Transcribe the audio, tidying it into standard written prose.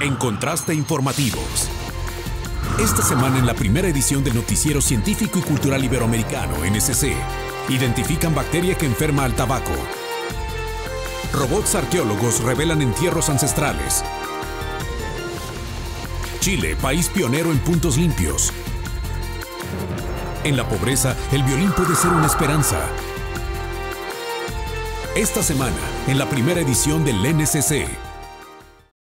En Contraste Informativos. Esta semana en la primera edición del Noticiero Científico y Cultural Iberoamericano, NSC, identifican bacteria que enferma al tabaco. Robots arqueólogos revelan entierros ancestrales. Chile, país pionero en puntos limpios. En la pobreza, el violín puede ser una esperanza. Esta semana, en la primera edición del NSC.